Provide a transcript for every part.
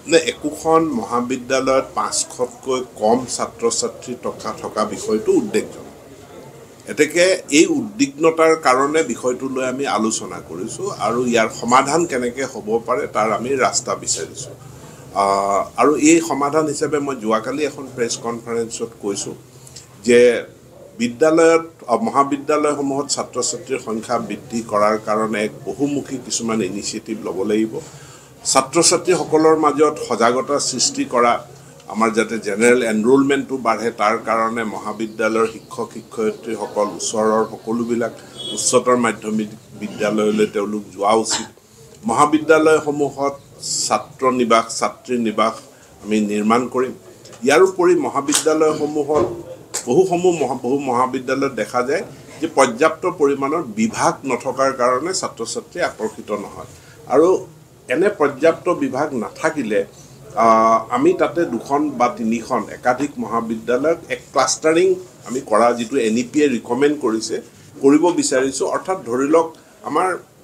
নে একোখন মহাবিদ্যালয়ত 500তকৈ কম ছাত্ৰ ছাত্ৰী থকা বিষয়টো উদ্বেগজনক এতেকে এই উদ্বিগ্নতাৰ কাৰণে বিষয়টো লৈ আমি আলোচনা কৰিছো আৰু ইয়াৰ সমাধান কেনেকৈ হ'ব পাৰে তাৰ আমি ৰাস্তা বিচাৰিছো আৰু এই সমাধান হিচাপে মই যোৱাকালি এখন প্ৰেছ কনফাৰেন্সত কৈছো যে বিদ্যালয়ত মহাবিদ্যালয়সমূহত ছাত্ৰ ছাত্ৰীৰ সংখ্যা বৃদ্ধি কৰাৰ কাৰণে এক বহুমুখী কিছুমান ইনিচিয়েটিভ ল'ব লাগিব ছাত্ৰ ছাত্ৰীসকলৰ মাজত সজাগতা সৃষ্টি কৰা আমাৰ যাতে জেনাৰেল এনৰোলমেণ্টটো বাঢ়ে তাৰ কাৰণে মহাবিদ্যালয়ৰ শিক্ষক শিক্ষয়িত্ৰীসকল ওচৰৰ সকলোবিলাক উচ্চতৰ মাধ্যমিক বিদ্যালয়লৈ তেওঁলোক যোৱা উচিত মহাবিদ্যালয়সমূহত ছাত্ৰ নিবাস ছাত্ৰী নিবাস আমি নিৰ্মাণ কৰিম ইয়াৰ উপৰি মহাবিদ্যালয়সমূহত বহু মহাবিদ্যালয়ত দেখা যায় যে পৰ্যাপ্ত পৰিমাণৰ বিভাগ নথকাৰ কাৰণে ছাত্ৰ ছাত্ৰী আকৰ্ষিত নহয় আৰু এনে পৰ্যাপ্ত বিভাগ নাথাকিলে আমি তাতে দুখন বা তিনিখন একাধিক মহাবিদ্যালয়ক এক ক্লাষ্টাৰিং আমি কৰা যেটো এনইপিয়ে ৰিকমেন্ড কৰিছে কৰিব বিচাৰিছো অৰ্থাৎ ধৰি লওক আমাৰ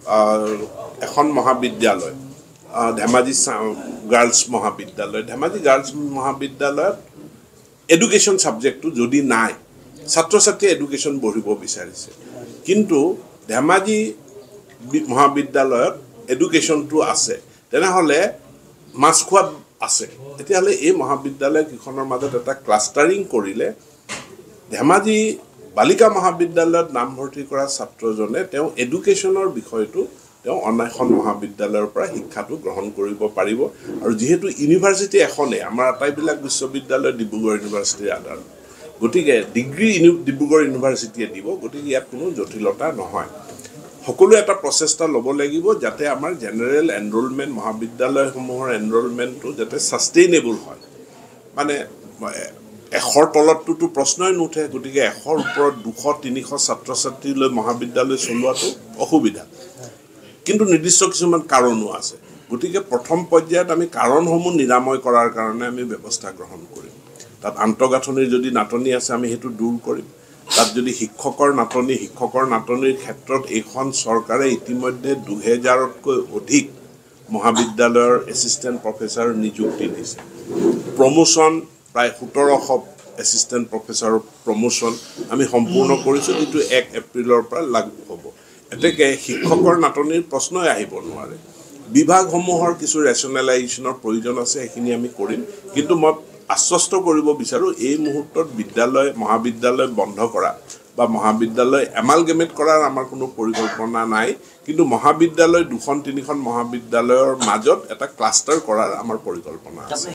এখন মহাবিদ্যালয় ধেমাজি গাৰ্লছ মহাবিদ্যালয় ধেমাজি গাৰ্লছ মহাবিদ্যালয়ত এডুকেশ্যন সাবজেক্টটো যদি নাই ছাত্ৰ ছাত্ৰী এডুকেশ্যন পঢ়িব বিচাৰিছে কিন্তু ধেমাজি মহাবিদ্যালয়ত এডুকেশ্যনটো আছে তেনেহলে মাছখোৱা আছে এতিয়ালে এই মহাবিদ্যালয় কিখনৰ মাজত এটা ক্লাষ্টাৰিং কৰিলে ধেমাজি বালিকা মহাবিদ্যালয়ত নামভৰ্তি কৰা ছাত্ৰজনে তেওঁ এডুকেশ্যনৰ বিষয়টো তেওঁ অনাখন মহাবিদ্যালয়ৰ পৰা শিক্ষাটো গ্ৰহণ কৰিব পাৰিব আৰু যেহেতু ইউনিভাৰ্সিটি এখনে আমাৰ আটাইবিলাক বিশ্ববিদ্যালয় ডিব্ৰুগড় ইউনিভাৰ্সিটিৰ আধাৰ গতিকে ডিগ্ৰী ডিব্ৰুগড় ইউনিভাৰ্সিটিয়ে দিব গতিকে ইয়াত কোনো জটিলতা নহয় সকলো এটা প্ৰচেষ্টা ল'ব লাগিব যাতে আমাৰ জেনাৰেল এনৰোলমেন্ট মহাবিদ্যালয়সমূহৰ এনৰোলমেন্টটো যাতে সাস্টেইনেবল হয় মানে এশৰ তলতটো প্ৰশ্নই নুঠে গতিকে এশৰ ওপৰত 200-300 ছাত্ৰ ছাত্ৰী লৈ মহাবিদ্যালয় চলোৱাটো অসুবিধা কিন্তু নিৰ্দিষ্ট কিছুমান কাৰণো আছে গতিকে প্ৰথম পৰ্যায়ত আমি কাৰণসমূহ নিৰাময় কৰাৰ কাৰণে আমি ব্যৱস্থা গ্ৰহণ কৰিম তাত আন্তঃগাঁথনিৰ যদি নাটনি আছে আমি হেতু দূৰ কৰিম তাত যদি শিক্ষকৰ নাটনিৰ ক্ষেত্ৰত এইখন চৰকাৰে ইতিমধ্যে 2000তকৈ অধিক মহাবিদ্যালয়ৰ এসিস্ট্যান্ট প্ৰফেসৰ নিযুক্তি দিছে প্ৰমোশন প্ৰায় 1700 এসিস্ট্যান্ট প্ৰফেসৰ প্ৰমোশন আমি সম্পূৰ্ণ কৰিছো যেটো 1 এপ্ৰিলৰ পৰা লাগু হ'ব এতেকে শিক্ষকৰ নাটনিৰ প্ৰশ্নই আহিব নোৱাৰে বিভাগসমূহৰ কিছু ৰেশনালাইজেশনৰ প্ৰয়োজন আছে এখিনি আমি কৰিম কিন্তু মই আশ্বস্ত কৰিব বিচাৰো এই মুহূৰ্তত বিদ্যালয় মহাবিদ্যালয় বন্ধ কৰা বা মহাবিদ্যালয় এমালগেমেট কৰাৰ আমাৰ কোনো পৰিকল্পনা নাই কিন্তু মহাবিদ্যালয় 2-3খন মহাবিদ্যালয়ৰ মাজত এটা ক্লাষ্টাৰ কৰাৰ আমাৰ পৰিকল্পনা আছে